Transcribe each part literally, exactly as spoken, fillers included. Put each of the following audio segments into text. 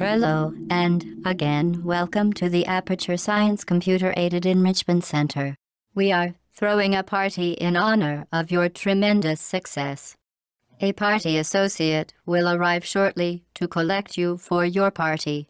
Hello, and, again, welcome to the Aperture Science Computer Aided Enrichment Center. We are throwing a party in honor of your tremendous success. A party associate will arrive shortly to collect you for your party.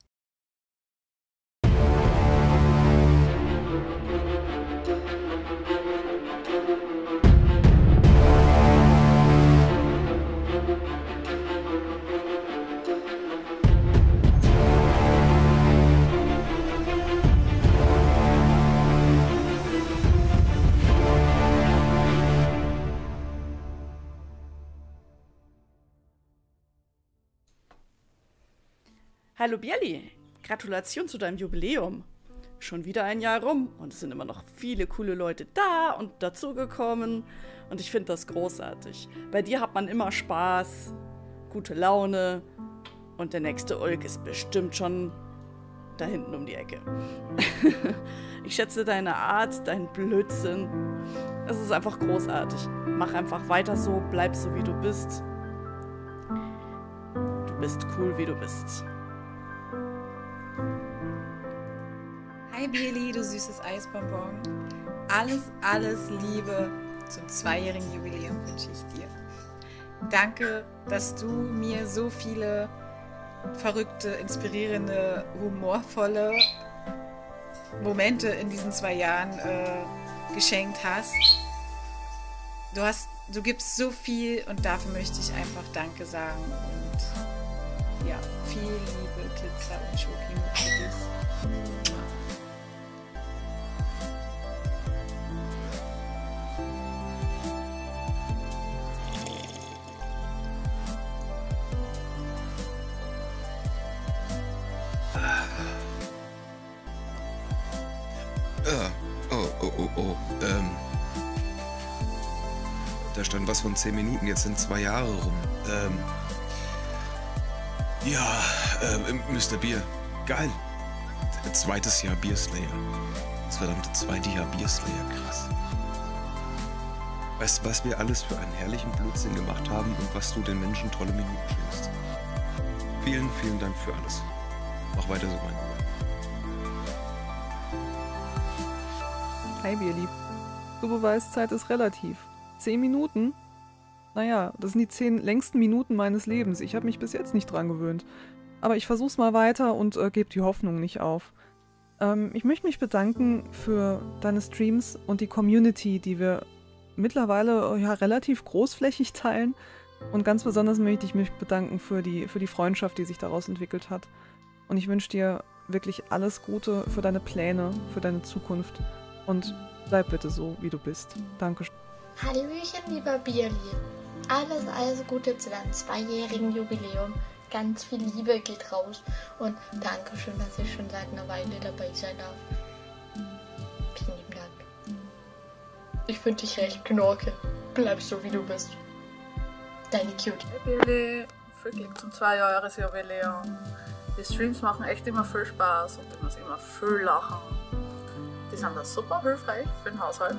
Hallo Bierli, Gratulation zu deinem Jubiläum. Schon wieder ein Jahr rum und es sind immer noch viele coole Leute da und dazugekommen und ich finde das großartig. Bei dir hat man immer Spaß, gute Laune und der nächste Ulk ist bestimmt schon da hinten um die Ecke. Ich schätze deine Art, deinen Blödsinn. Es ist einfach großartig. Mach einfach weiter so, bleib so wie du bist. Du bist cool wie du bist. Hi Bierli, du süßes Eisbonbon. Alles, alles Liebe zum zweijährigen Jubiläum wünsche ich dir. Danke, dass du mir so viele verrückte, inspirierende, humorvolle Momente in diesen zwei Jahren äh, geschenkt hast. Du hast, du gibst so viel und dafür möchte ich einfach Danke sagen und ja, viel Liebe, Glitzer und Schoki für dich. Oh, oh, oh, oh. Ähm. Da stand was von zehn Minuten, jetzt sind zwei Jahre rum. Ähm. Ja, ähm, Mister Bier. Geil. Zweites Jahr Bierslayer. Das verdammte zweite Jahr Bierslayer, krass. Weißt du, was wir alles für einen herrlichen Blödsinn gemacht haben und was du den Menschen tolle Minuten schenkst? Vielen, vielen Dank für alles. Mach weiter so, mein Bruder. Hi Bierlieb. Du beweist, Zeit ist relativ. Zehn Minuten? Naja, das sind die zehn längsten Minuten meines Lebens. Ich habe mich bis jetzt nicht dran gewöhnt. Aber ich versuch's mal weiter und äh, gebe die Hoffnung nicht auf. Ähm, ich möchte mich bedanken für deine Streams und die Community, die wir mittlerweile ja, relativ großflächig teilen. Und ganz besonders möchte ich mich bedanken für die, für die Freundschaft, die sich daraus entwickelt hat. Und ich wünsche dir wirklich alles Gute für deine Pläne, für deine Zukunft. Und bleib bitte so, wie du bist. Danke. Hallöchen, lieber Bierli. Alles, alles Gute zu deinem zweijährigen Jubiläum. Ganz viel Liebe geht raus. Und Dankeschön, dass ich schon seit einer Weile dabei sein darf. Vielen lieben Dank. Ich finde dich recht knorke. Bleib so, wie du bist. Deine Cutie. Hey Bierli, viel Glück zum Zwei-Jahres-Jubiläum. Die Streams machen echt immer viel Spaß und ich muss immer viel lachen. Die sind da super hilfreich für den Haushalt.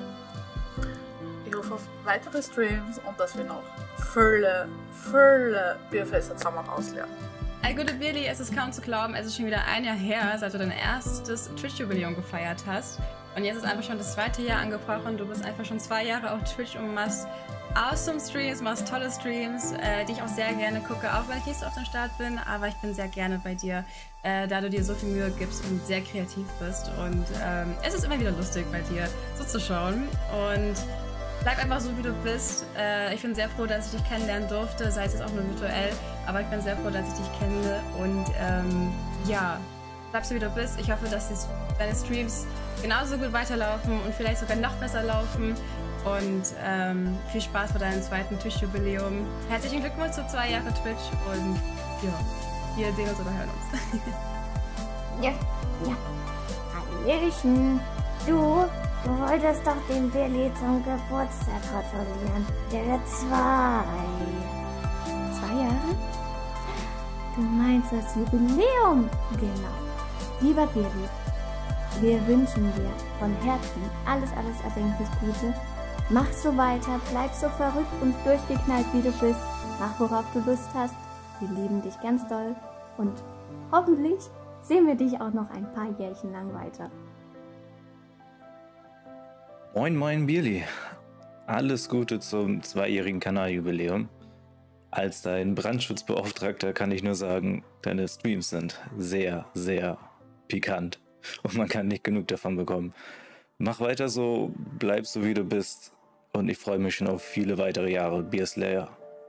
Ich hoffe auf weitere Streams und dass wir noch viele, viele Bierfässer zusammen ausleeren. Hey, gute Bierli, es ist kaum zu glauben, es ist schon wieder ein Jahr her, seit du dein erstes Twitch-Jubiläum gefeiert hast. Und jetzt ist einfach schon das zweite Jahr angebrochen. Du bist einfach schon zwei Jahre auf Twitch und machst awesome Streams, machst tolle Streams, äh, die ich auch sehr gerne gucke, auch wenn ich nicht so auf dem Start bin. Aber ich bin sehr gerne bei dir, äh, da du dir so viel Mühe gibst und sehr kreativ bist. Und ähm, es ist immer wieder lustig bei dir zuzuschauen. Und bleib einfach so, wie du bist. Äh, ich bin sehr froh, dass ich dich kennenlernen durfte, sei es jetzt auch nur virtuell. Aber ich bin sehr froh, dass ich dich kenne. Und ähm, ja, bleib so, wie du bist. Ich hoffe, dass dies, deine Streams genauso gut weiterlaufen und vielleicht sogar noch besser laufen. Und ähm, viel Spaß bei deinem zweiten Twitch-Jubiläum. Herzlichen Glückwunsch zu zwei Jahre Twitch und ja, wir sehen uns oder hören uns. Ja, ja. Hallöchen. Du, du wolltest doch den Billy zum Geburtstag gratulieren. Der wird zwei. Zwei Jahre? Du meinst das Jubiläum? Genau. Lieber Billy, wir wünschen dir von Herzen alles, alles erdenklich Gute. Mach so weiter, bleib so verrückt und durchgeknallt, wie du bist. Mach, worauf du Lust hast. Wir lieben dich ganz doll und hoffentlich sehen wir dich auch noch ein paar Jährchen lang weiter. Moin, moin, Bierli. Alles Gute zum zweijährigen Kanaljubiläum. Als dein Brandschutzbeauftragter kann ich nur sagen, deine Streams sind sehr, sehr pikant. Und man kann nicht genug davon bekommen. Mach weiter so, bleib so wie du bist. Und ich freue mich schon auf viele weitere Jahre Beerslayer.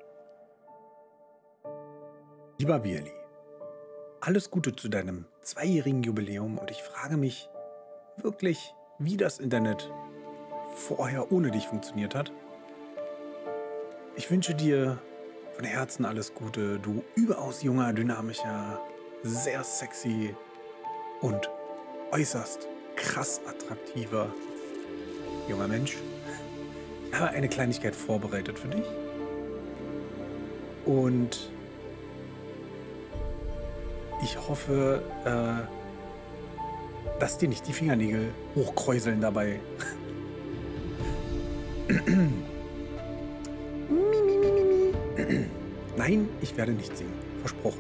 Lieber Bierli, alles Gute zu deinem zweijährigen Jubiläum und ich frage mich wirklich, wie das Internet vorher ohne dich funktioniert hat. Ich wünsche dir von Herzen alles Gute, du überaus junger, dynamischer, sehr sexy und äußerst krass attraktiver junger Mensch. Ich habe eine Kleinigkeit vorbereitet für dich. Und ich hoffe, äh, dass dir nicht die Fingernägel hochkräuseln dabei. Nein, ich werde nicht singen. Versprochen.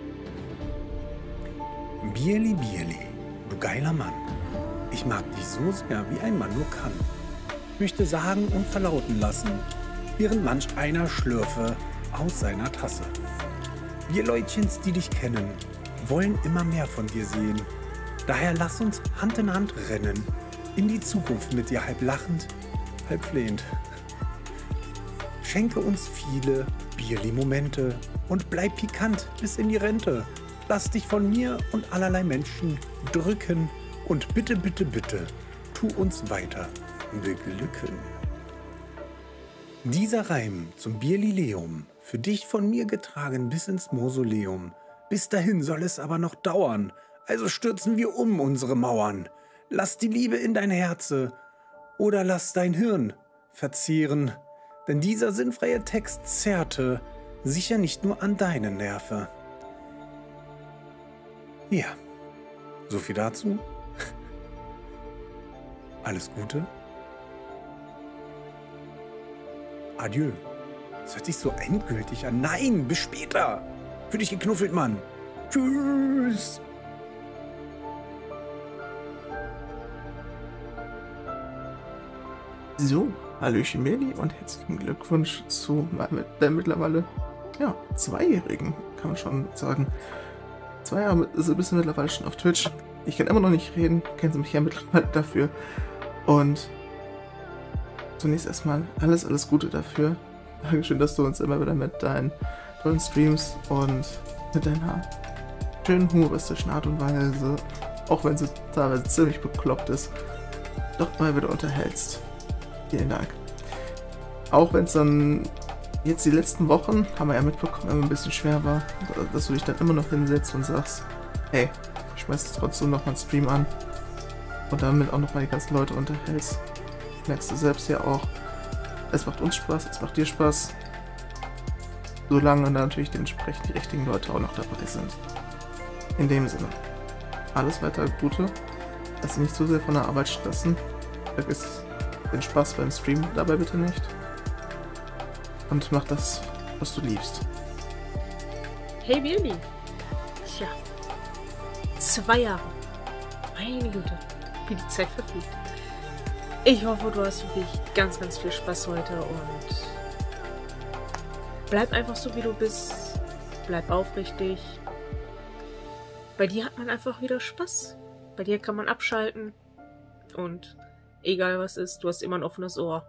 Bierli, Bierli, du geiler Mann. Ich mag dich so sehr, wie ein Mann nur kann. Ich möchte sagen und verlauten lassen, während manch einer schlürfe aus seiner Tasse. Wir Leutchens, die dich kennen, wollen immer mehr von dir sehen. Daher lass uns Hand in Hand rennen, in die Zukunft mit dir halb lachend, halb flehend. Schenke uns viele Bierli-Momente und bleib pikant bis in die Rente. Lass dich von mir und allerlei Menschen drücken und bitte, bitte, bitte, tu uns weiter beglücken. Dieser Reim zum Bierlileum, für dich von mir getragen bis ins Mausoleum. Bis dahin soll es aber noch dauern, also stürzen wir um unsere Mauern. Lass die Liebe in dein Herze oder lass dein Hirn verzehren, denn dieser sinnfreie Text zerrte sicher nicht nur an deine Nerven. Ja, so viel dazu. Alles Gute. Adieu. Das hört sich so endgültig an. Nein, bis später. Für dich geknuffelt, Mann. Tschüss. So, hallöchen Meli und herzlichen Glückwunsch zu der mittlerweile, ja, Zweijährigen, kann man schon sagen. Zwei Jahre ist ein bisschen mittlerweile schon auf Twitch. Ich kann immer noch nicht reden, kennen Sie mich ja mittlerweile dafür. Und zunächst erstmal alles, alles Gute dafür. Dankeschön, dass du uns immer wieder mit deinen tollen Streams und mit deiner schönen humoristischen Art und Weise, auch wenn sie teilweise ziemlich bekloppt ist, doch mal wieder unterhältst. Vielen Dank. Auch wenn es dann jetzt die letzten Wochen, haben wir ja mitbekommen, immer ein bisschen schwer war, dass du dich dann immer noch hinsetzt und sagst, hey, ich schmeiß jetzt trotzdem noch mal einen Stream an und damit auch noch mal die ganzen Leute unterhältst. Merkst du selbst ja auch, es macht uns Spaß, es macht dir Spaß, solange dann natürlich dementsprechend die richtigen Leute auch noch dabei sind. In dem Sinne, alles weiter Gute, lass dich nicht zu sehr von der Arbeit stressen, vergiss den Spaß beim Stream dabei bitte nicht und mach das, was du liebst. Hey Billy! Tja, zwei Jahre. Meine Güte, wie die Zeit verfliegt. Ich hoffe, du hast wirklich ganz, ganz viel Spaß heute und bleib einfach so, wie du bist. Bleib aufrichtig. Bei dir hat man einfach wieder Spaß. Bei dir kann man abschalten und egal was ist, du hast immer ein offenes Ohr.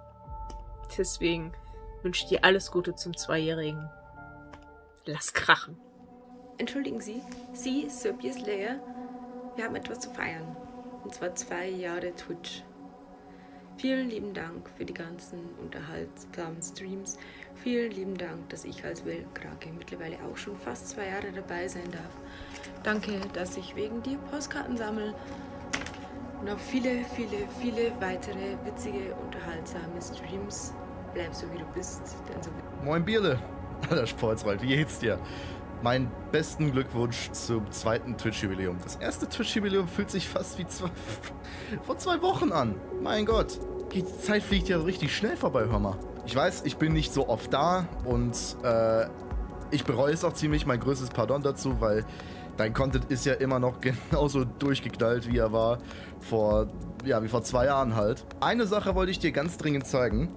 Deswegen wünsche ich dir alles Gute zum Zweijährigen. Lass krachen. Entschuldigen Sie, Sie, Sir Beerslayer, wir haben etwas zu feiern. Und zwar zwei Jahre Twitch. Vielen lieben Dank für die ganzen unterhaltsamen Streams. Vielen lieben Dank, dass ich als Wellkrake mittlerweile auch schon fast zwei Jahre dabei sein darf. Danke, dass ich wegen dir Postkarten sammle. Noch viele, viele, viele weitere witzige, unterhaltsame Streams. Bleib so, wie du bist. Denn so Moin Bierle, alter Sportswald, wie geht's dir? Meinen besten Glückwunsch zum zweiten Twitch-Jubiläum. Das erste Twitch-Jubiläum fühlt sich fast wie zwei, vor zwei Wochen an. Mein Gott, die Zeit fliegt ja richtig schnell vorbei, hör mal. Ich weiß, ich bin nicht so oft da und äh, ich bereue es auch ziemlich, mein größtes Pardon dazu, weil dein Content ist ja immer noch genauso durchgeknallt, wie er war vor, ja, wie vor zwei Jahren halt. Eine Sache wollte ich dir ganz dringend zeigen.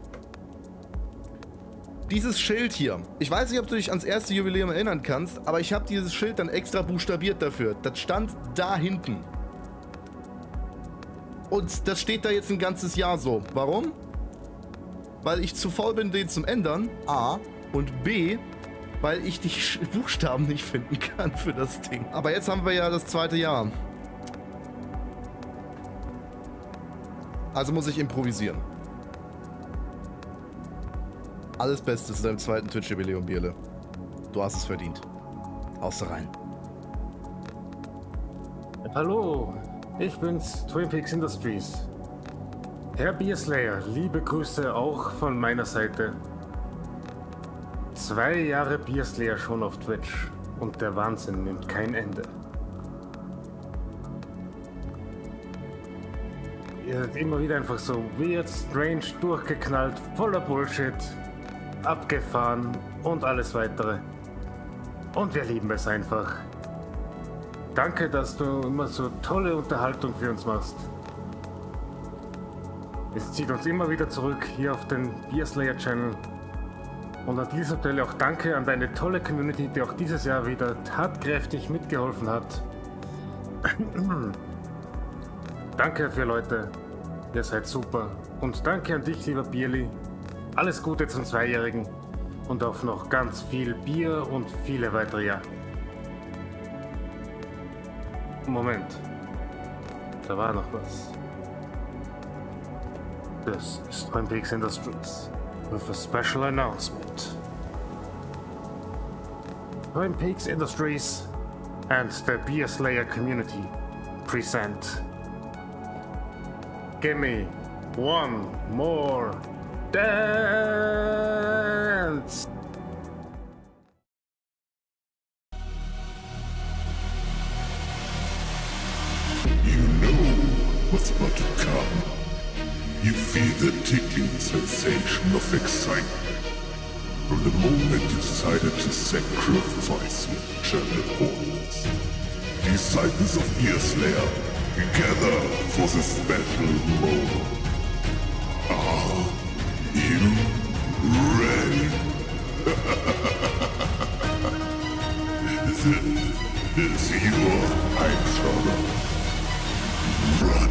Dieses Schild hier. Ich weiß nicht, ob du dich ans erste Jubiläum erinnern kannst, aber ich habe dieses Schild dann extra buchstabiert dafür. Das stand da hinten. Und das steht da jetzt ein ganzes Jahr so. Warum? Weil ich zu faul bin, den zum ändern. A. Und B. Weil ich die Buchstaben nicht finden kann für das Ding. Aber jetzt haben wir ja das zweite Jahr. Also muss ich improvisieren. Alles Beste zu deinem zweiten Twitch-Jubiläum, Bierle. Du hast es verdient. Haust du rein. Hallo, ich bin's, Twin Peaks Industries. Herr Beerslayer, liebe Grüße auch von meiner Seite. Zwei Jahre Beerslayer schon auf Twitch und der Wahnsinn nimmt kein Ende. Ihr seid immer wieder einfach so weird, strange, durchgeknallt, voller Bullshit, abgefahren und alles weitere. Und wir lieben es einfach. Danke, dass du immer so tolle Unterhaltung für uns machst. Es zieht uns immer wieder zurück hier auf den Beerslayer Channel. Und an dieser Stelle auch danke an deine tolle Community, die auch dieses Jahr wieder tatkräftig mitgeholfen hat. Danke dafür, Leute. Ihr seid super. Und danke an dich, lieber Bierli. Alles Gute zum Zweijährigen und auf noch ganz viel Bier und viele weitere Jahre. Moment. Da war noch was. Das ist Twin Peaks Industries with a special announcement. Twin Peaks Industries and the Beerslayer community present. Give me one more dance! You know what's about to come. You feel the tickling sensation of excitement from the moment you decided to sacrifice your channel points. Disciples of Beerslayer, gather for the special moment. Are you ready? This is your Einschauer. Run!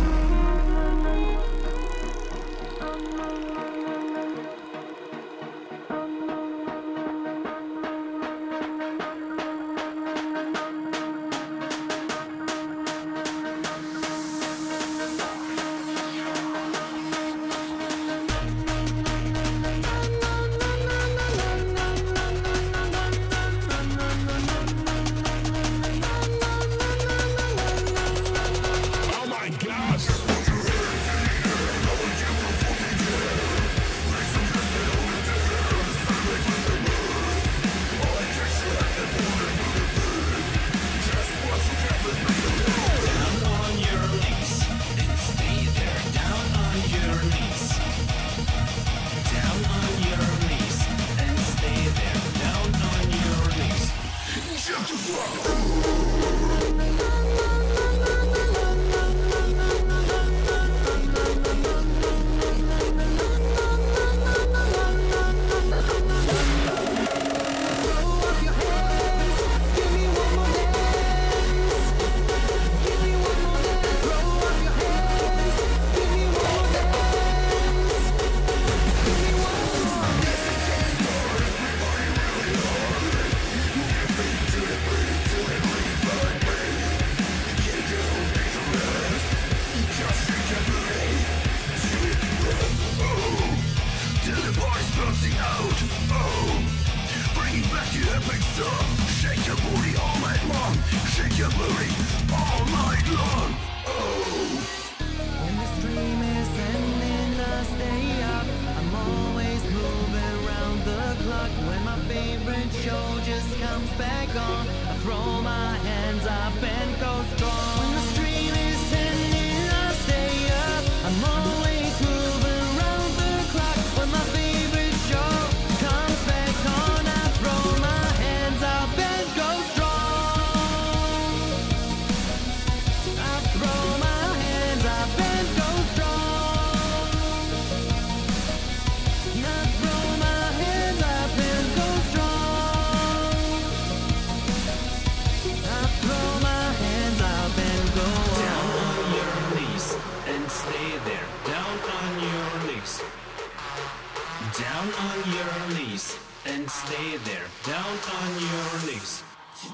Down on your knees and stay there. Down on your knees.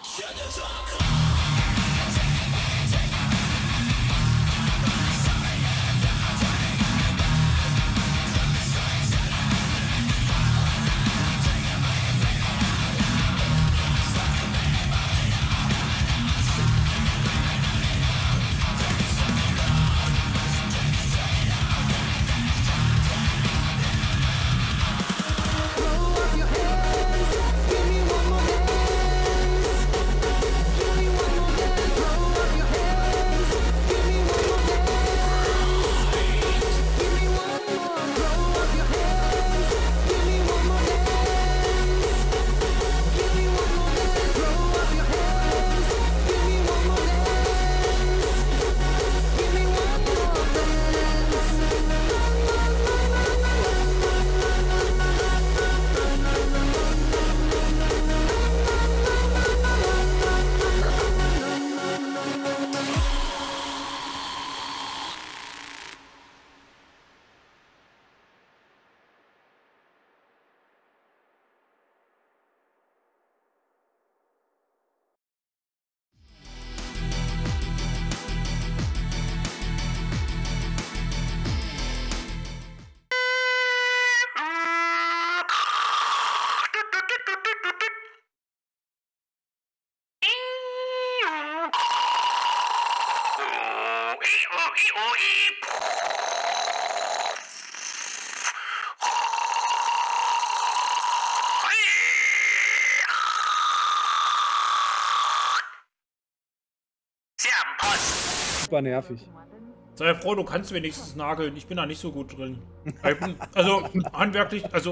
Super nervig. Sei froh, du kannst wenigstens nageln. Ich bin da nicht so gut drin. Also, handwerklich, also...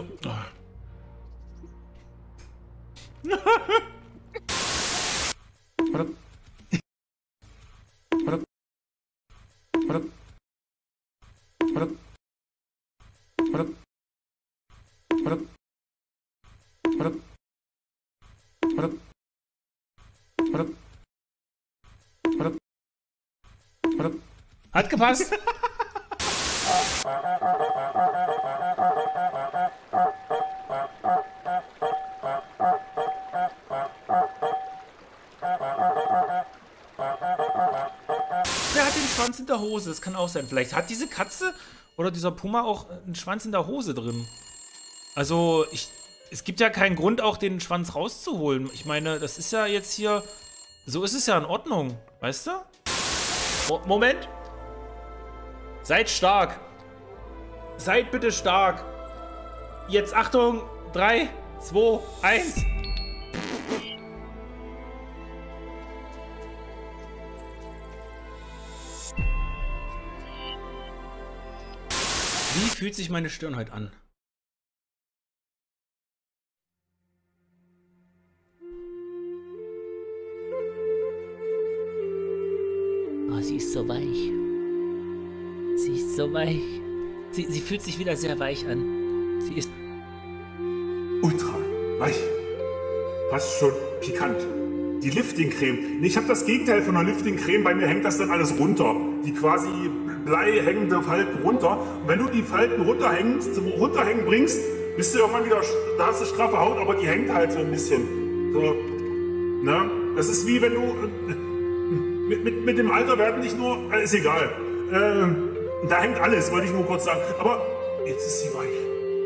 Warte. Warte. Warte. Warte. Warte. Warte. Warte. Warte. Warte. Warte. Warte. Hat gepasst. Wer hat den Schwanz in der Hose? Das kann auch sein. Vielleicht hat diese Katze oder dieser Puma auch einen Schwanz in der Hose drin. Also, ich, es gibt ja keinen Grund, auch den Schwanz rauszuholen. Ich meine, das ist ja jetzt hier... So ist es ja in Ordnung. Weißt du? Mo Moment. Seid stark. Seid bitte stark. Jetzt Achtung. drei, zwei, eins. Wie fühlt sich meine Stirn heute an? Oh, sie ist so weich. Sie ist so weich. Sie, sie fühlt sich wieder sehr weich an. Sie ist... Ultra weich. Fast schon pikant. Die Lifting-Creme. Nee, ich habe das Gegenteil von einer Lifting-Creme. Bei mir hängt das dann alles runter. Die quasi bleihängende Falten runter. Und wenn du die Falten runterhängst, zum Runterhängen bringst, bist du irgendwann wieder... Da hast du straffe Haut, aber die hängt halt so ein bisschen. So, ne? Das ist wie wenn du... Mit, mit, mit dem Alter werden nicht nur... Äh, ist egal. Äh, da hängt alles, wollte ich nur kurz sagen. Aber jetzt ist sie weich.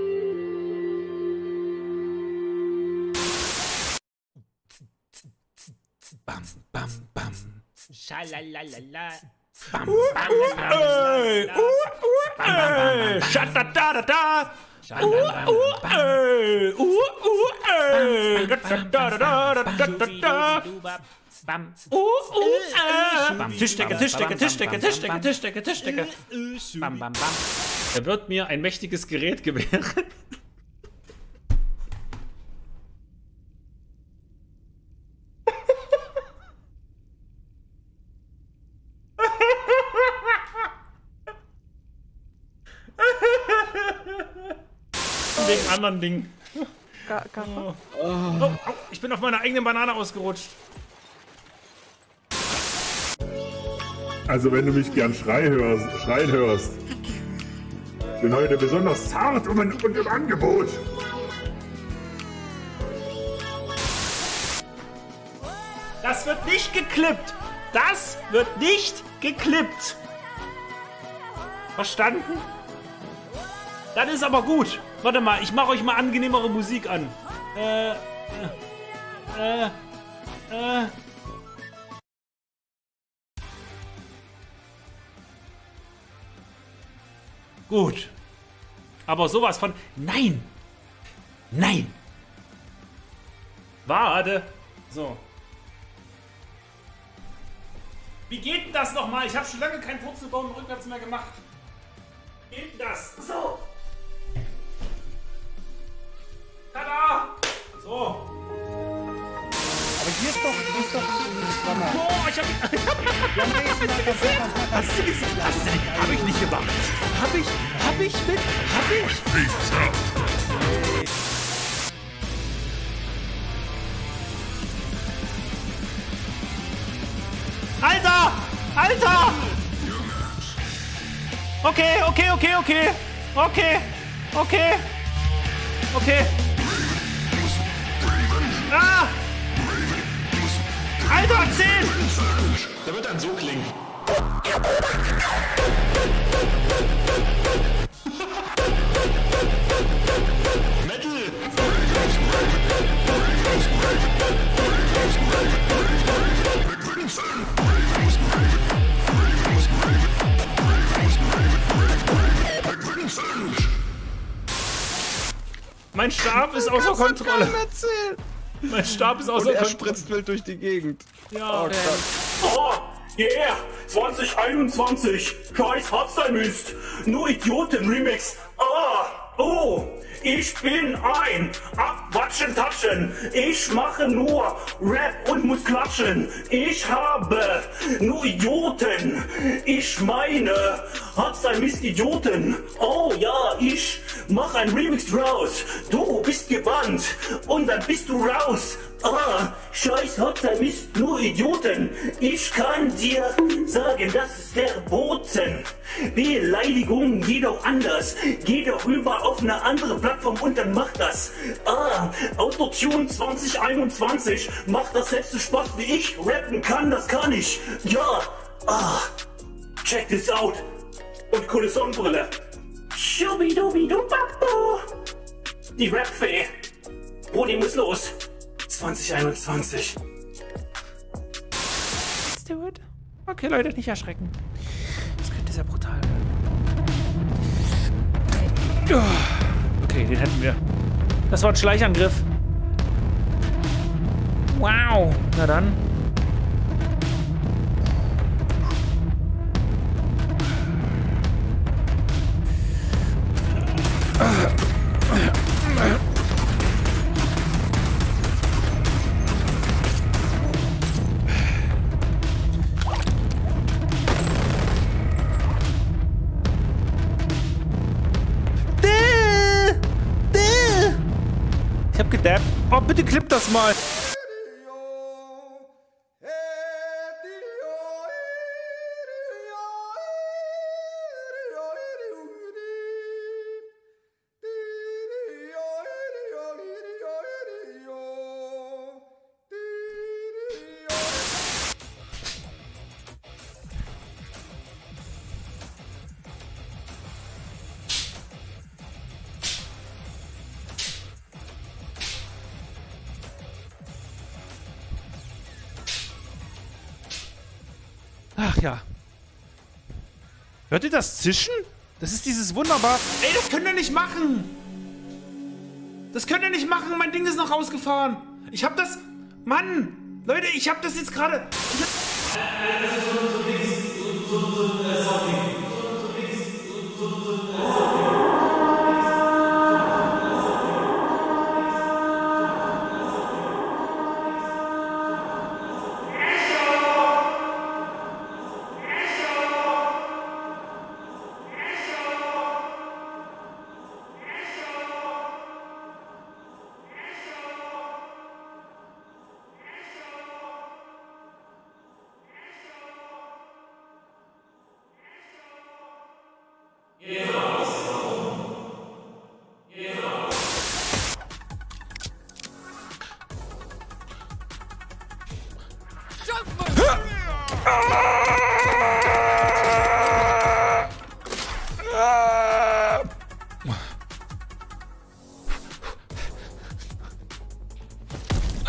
Bam, bam, bam. Schalalala. Bam, bam, bam. Schatatata. Bam. Uh, uh, äh. Tischdecke, Tischdecke, Tischdecke, Tischdecke, Tischdecke, Tischdecke. Bam, bam, bam. Er wird mir ein mächtiges Gerät gewähren. Wegen anderen Dingen. Oh. Oh, oh, ich bin auf meiner eigenen Banane ausgerutscht. Also wenn du mich gern schrei hörst, schreien hörst, Bin heute besonders zart und, und im Angebot. Das wird nicht geklippt. Das wird nicht geklippt. Verstanden? Dann ist aber gut. Warte mal, ich mache euch mal angenehmere Musik an. Äh, äh, äh. Gut. Aber sowas von... Nein! Nein! Warte. So. Wie geht denn das nochmal? Ich habe schon lange keinen Purzelbaum rückwärts mehr gemacht. Wie geht denn das? So. Tada! So. Aber hier ist doch, hier ist doch Sommer. Boah, ich hab... Hast du gesehen? Hast du gesehen? Hast du nicht? Hab ich nicht gemacht. Hab ich? Hab ich mit? Hab ich? Alter! Alter! Okay, okay, okay, okay. Okay. Okay. Okay. Ah! Alter, zehn! Der wird dann so klingen. Metal! Mein Stab ist außer Kontrolle. Mein Stab ist außer Und er Kontrolle. spritzt wild durch die Gegend. Ja. Oh Gott. Oh, yeah, zwanzig einundzwanzig. Scheiß Hardstyle-Mist. Nur Idioten-Remix. Ah, oh, ich bin ein Abwatschen, Tatschen. Ich mache nur Rap und muss klatschen. Ich habe nur Idioten. Ich meine Hardstyle-Mist-Idioten. Oh ja, ich mach ein Remix draus. Du bist gebannt und dann bist du raus. Ah, scheiß Hardstyle-Mist, nur Idioten. Ich kann dir sagen, das ist verboten. Beleidigung geht auch anders. Geh doch rüber auf eine andere Plattform und dann mach das. Ah, Autotune zwanzig einundzwanzig. Macht das selbst so Spaß wie ich. Rappen kann, das kann ich. Ja, ah, check this out. Und coole Sonnenbrille. Schubidubidubabu. Die Rap-Fee. Brody muss los. zwanzig einundzwanzig. Let's do it. Okay, Leute, nicht erschrecken. Das könnte sehr brutal werden. Okay, den hätten wir. Das war ein Schleichangriff. Wow. Na dann. Ich hab gedappt. Oh, bitte klipp das mal. Ach ja. Hört ihr das Zischen? Das ist dieses wunderbar... Ey, das könnt ihr nicht machen! Das könnt ihr nicht machen! Mein Ding ist noch rausgefahren! Ich hab das... Mann! Leute, ich hab das jetzt gerade...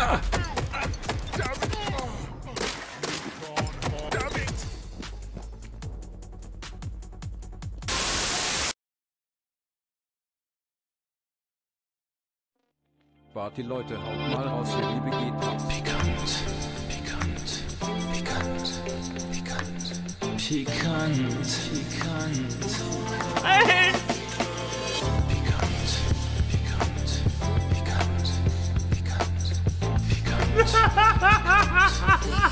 Ah. Wart die Leute, haut mal raus, die Liebe geht raus. Pikant, pikant, pikant, pikant, pikant, pikant. Nein! Pikant, pikant, pikant, pikant, pikant.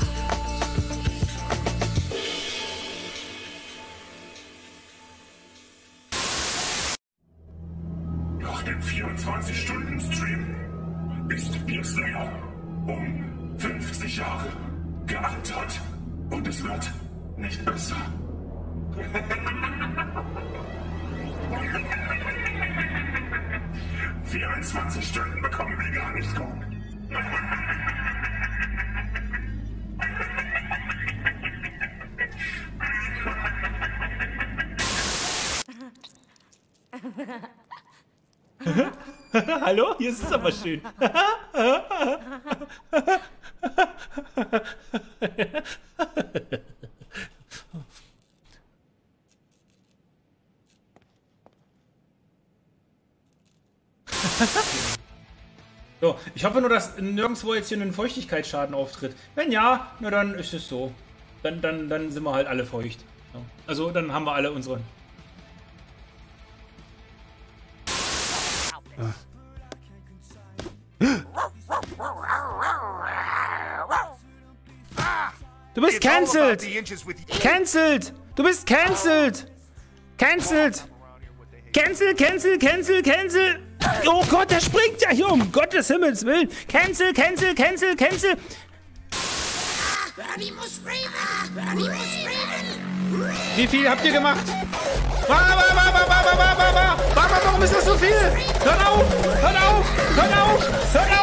Nach dem vierundzwanzig-Stunden-Stream ist Bierslayer um fünfzig Jahre gealtert und es wird nicht besser. vierundzwanzig Stunden bekommen wir gar nicht rum. Hallo? Hier ist es aber schön. So, ich hoffe nur, dass nirgendwo jetzt hier ein Feuchtigkeitsschaden auftritt. Wenn ja, na dann ist es so. Dann, dann, dann sind wir halt alle feucht. Also dann haben wir alle unsere... Du bist cancelled! Cancelled! Du bist cancelled! Cancelled! Cancel, cancel, cancel, cancel! Oh Gott, der springt ja hier um Gottes Himmels Willen! Cancel, cancel, cancel, cancel! Wie viel habt ihr gemacht? Warum ist das so viel? Hört auf! Hört auf! Hört auf! Hört auf!